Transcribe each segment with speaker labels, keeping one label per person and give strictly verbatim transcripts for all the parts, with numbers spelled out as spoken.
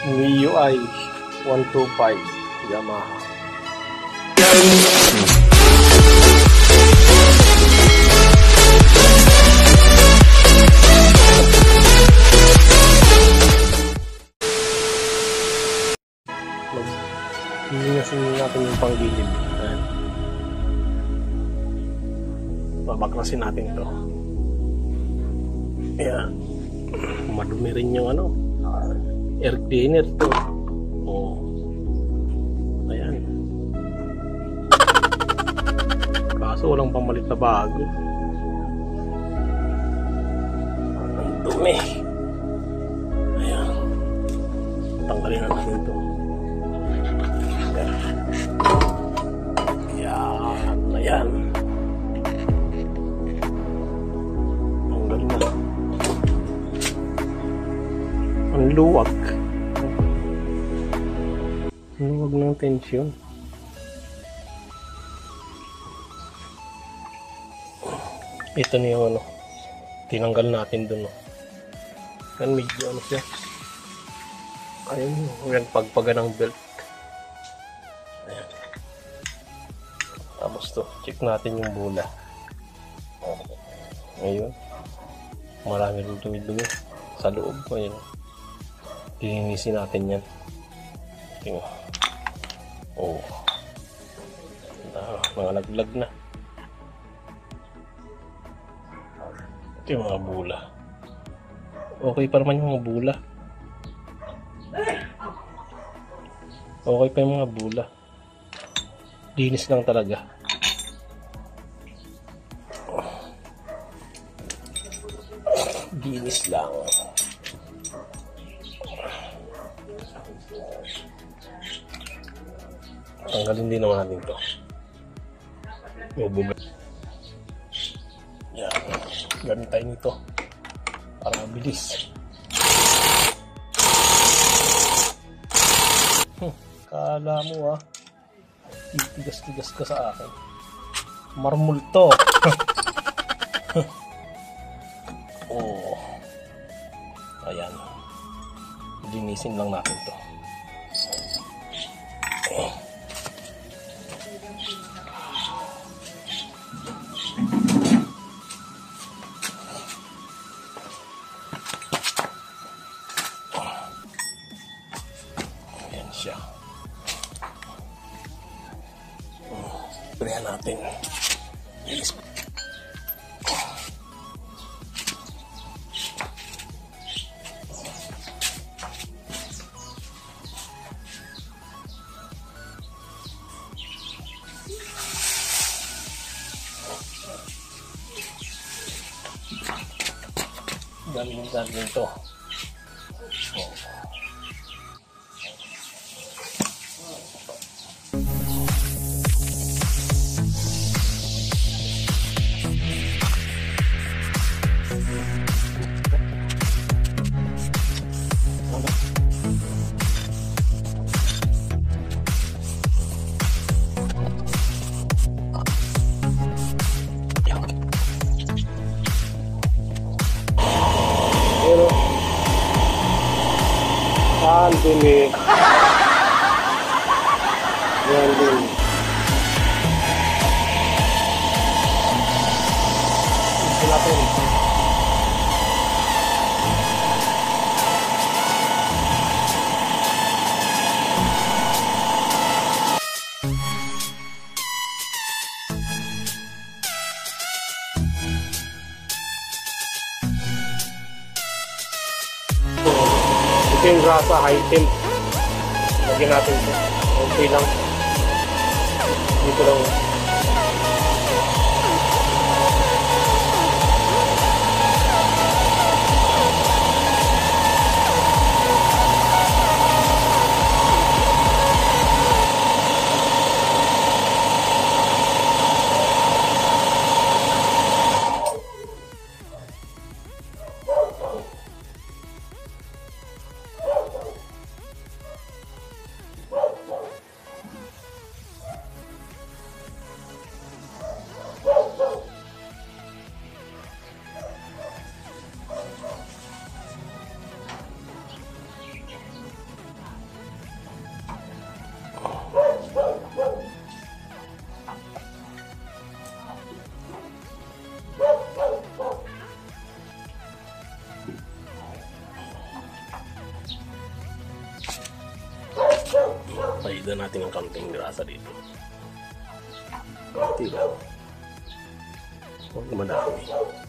Speaker 1: M I U I one two five Yamaha. Hinihasin natin yung panggilid. Ayan. Babaklasin natin to. Ayan. Madumi rin yung ano, air cleaner to. Oh. Ayan. Kaso walang pamalit na bago. Ang dumi. Ayan. Tanggalin na natin ito. Ayan. Ayan. Tanggal na. Ang luwag. Ang luwag ng tensyon. Ito na yung ano, tinanggal natin dun. No? Yan medyo ano siya. Ayun, yan pagpaga ng belt. Ayan. Tapos to, check natin yung bola. Ayun. Marami rin dumi-dumi sa loob. Ayun. Linisin natin yan. Tingnan. Oh. Ah, mga laglag na. Ito yung mga bula. Okay pa naman yung mga bula. Okay pa yung mga bula. Linis lang talaga. Linis lang. Tanggalin din naman natin ito. Bubog. Yan. Ganun tayo nito. Para mabilis. Hmm. Kala mo ah. Titigas-tigas ka sa akin. Marmol to. Oh. Ayan. Linisin lang natin to. Eh. Ayan siya. Sprayan natin. Yes. Galing-galing to. Oh. Ang dumi. Yan din. Ito natin. Ito yung grasa, high temp. Lagyan natin ito. Okay lang. Dito lang. Paidan natin ng kaunting grasa dito. Kunti lang. Huwag madami.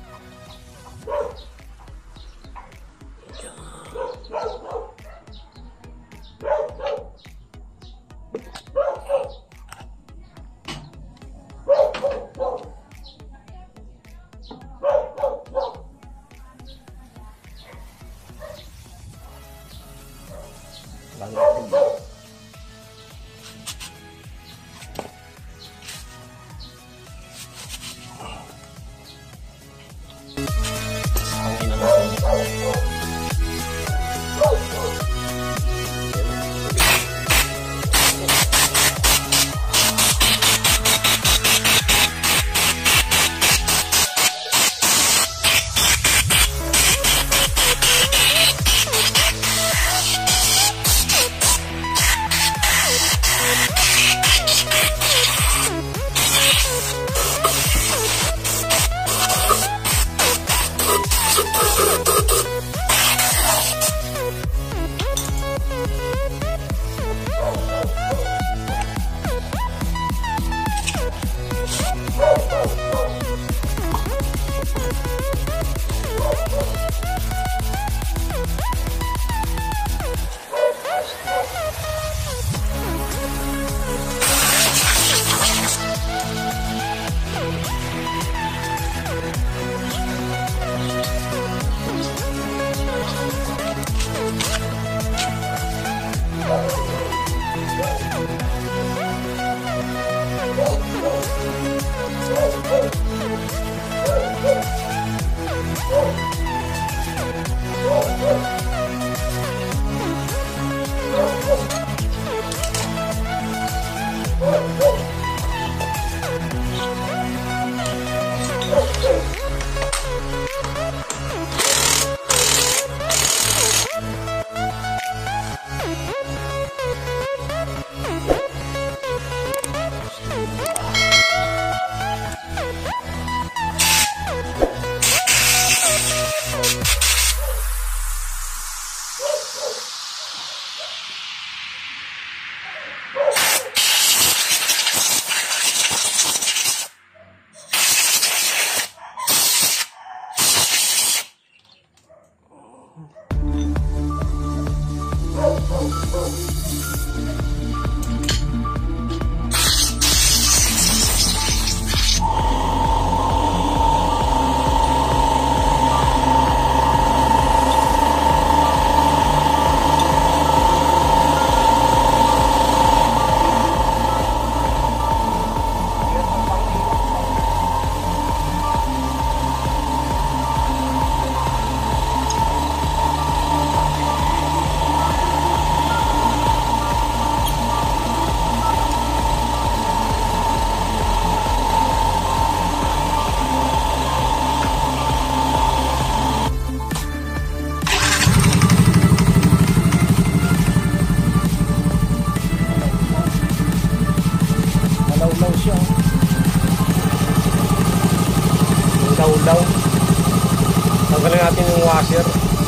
Speaker 2: Daw. Tanggalin natin yung washer.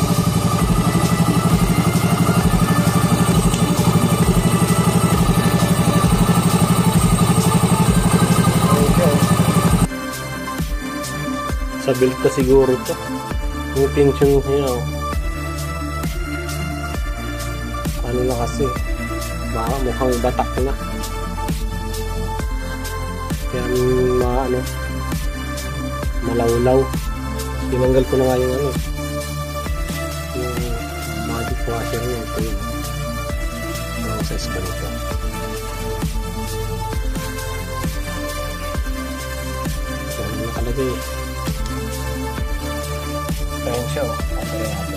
Speaker 2: Okay. Sa belt ka siguro ito. Yung tension niya. Ano na kasi. Baka mukhang batak na. Yan ma ano. Malawlaw. Tinanggal ko na nga yung ano yung magic washer niya. Ito yun. Process ko nito. So, ano nakalagay? Ayan siya. Ayan siya.